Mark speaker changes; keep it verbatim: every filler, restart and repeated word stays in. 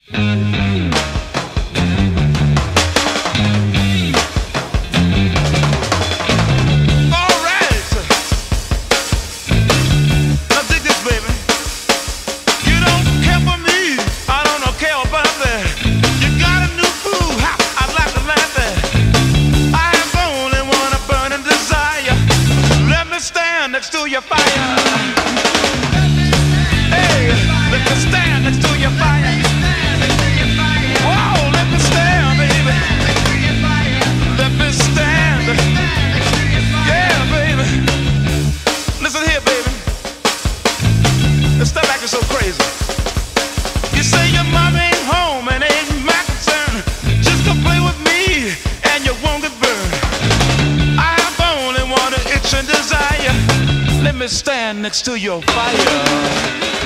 Speaker 1: Next to your fire. Hey, let me stand next to your fire. Whoa, let me stand, baby. Let me stand. Yeah, baby. Listen here, baby. Stop acting so crazy. You say your mom ain't home and ain't my concern. Just come play with me and you won't get burned. I have only one itch and desire. Let me stand next to your fire.